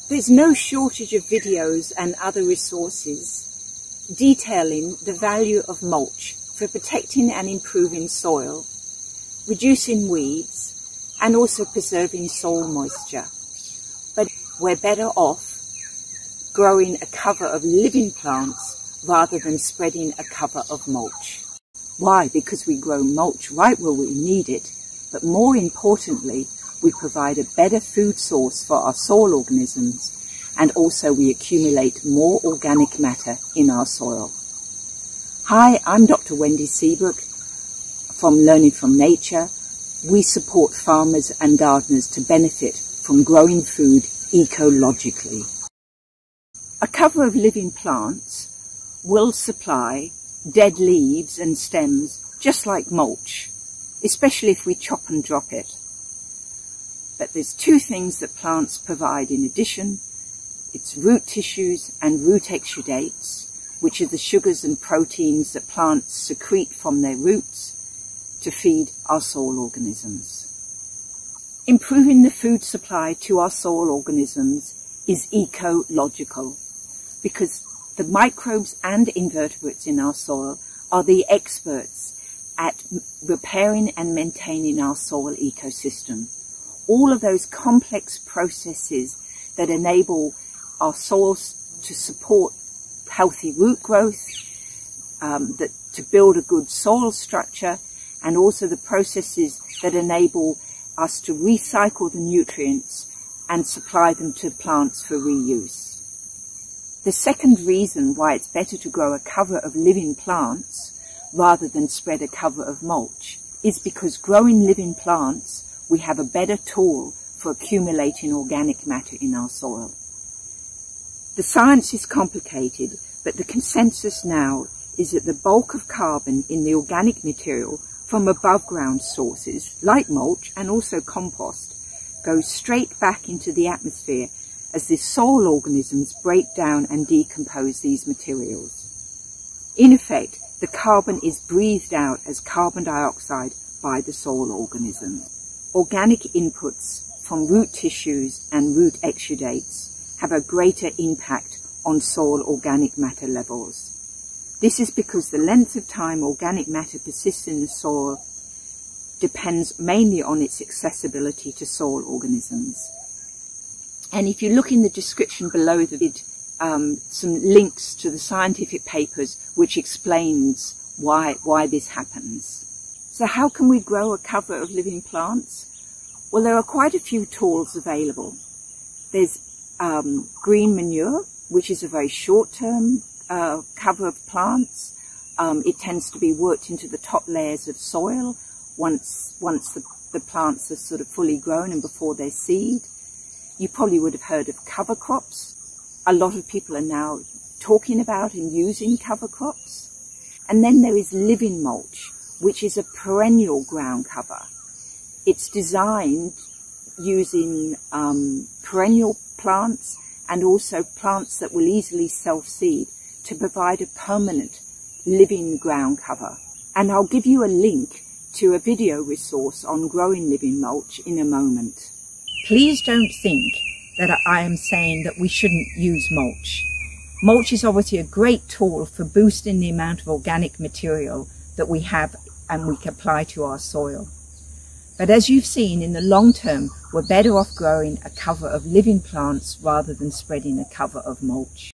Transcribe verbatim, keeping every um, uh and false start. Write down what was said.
There's no shortage of videos and other resources detailing the value of mulch for protecting and improving soil, reducing weeds, and also preserving soil moisture. But we're better off growing a cover of living plants rather than spreading a cover of mulch. Why? Because we grow mulch right where we need it, but more importantly, we provide a better food source for our soil organisms, and also we accumulate more organic matter in our soil. Hi, I'm Doctor Wendy from Learning from Nature. We support farmers and gardeners to benefit from growing food ecologically. A cover of living plants will supply dead leaves and stems just like mulch, especially if we chop and drop it. But there's two things that plants provide in addition. It's root tissues and root exudates, which are the sugars and proteins that plants secrete from their roots to feed our soil organisms. Improving the food supply to our soil organisms is ecological, because the microbes and invertebrates in our soil are the experts at repairing and maintaining our soil ecosystem. All of those complex processes that enable our soils to support healthy root growth, um, that to build a good soil structure, and also the processes that enable us to recycle the nutrients and supply them to plants for reuse. The second reason why it's better to grow a cover of living plants rather than spread a cover of mulch is because growing living plants, we have a better tool for accumulating organic matter in our soil. The science is complicated, but the consensus now is that the bulk of carbon in the organic material from above ground sources, like mulch and also compost, goes straight back into the atmosphere as the soil organisms break down and decompose these materials. In effect, the carbon is breathed out as carbon dioxide by the soil organisms. Organic inputs from root tissues and root exudates have a greater impact on soil organic matter levels. This is because the length of time organic matter persists in the soil depends mainly on its accessibility to soil organisms. And if you look in the description below the video, um, some links to the scientific papers which explains why, why this happens. So how can we grow a cover of living plants? Well, there are quite a few tools available. There's um, green manure, which is a very short-term uh, cover of plants. Um, it tends to be worked into the top layers of soil once, once the, the plants are sort of fully grown and before they're seed. You probably would have heard of cover crops. A lot of people are now talking about and using cover crops. And then there is living mulch, which is a perennial ground cover. It's designed using um, perennial plants and also plants that will easily self-seed to provide a permanent living ground cover. And I'll give you a link to a video resource on growing living mulch in a moment. Please don't think that I am saying that we shouldn't use mulch. Mulch is obviously a great tool for boosting the amount of organic material that we have and we can apply to our soil. But as you've seen, in the long term, we're better off growing a cover of living plants rather than spreading a cover of mulch.